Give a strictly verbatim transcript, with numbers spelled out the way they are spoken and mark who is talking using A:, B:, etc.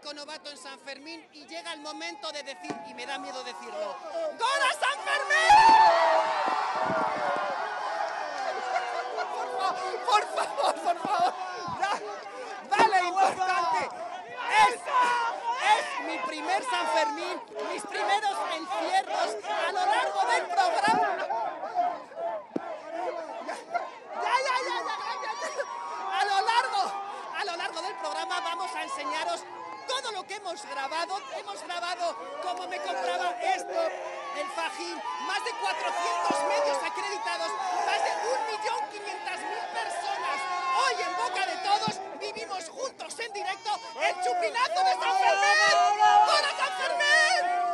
A: único novato en San Fermín y llega el momento de decir, y me da miedo decirlo, ¡Gol a San Fermín! Por favor, por favor. Ya. Vale, importante. Es, es mi primer San Fermín, mis primeros encierros a lo largo del programa. Ya, ya, ya, ya, ya, ya. A lo largo, a lo largo del programa vamos a enseñaros todo lo que hemos grabado. Hemos grabado cómo me compraba esto, el fajín, más de cuatrocientos medios acreditados, más de un millón quinientas mil personas. Hoy en boca de todos vivimos juntos en directo el chupinazo de San Fermín. ¡Hola San Fermín!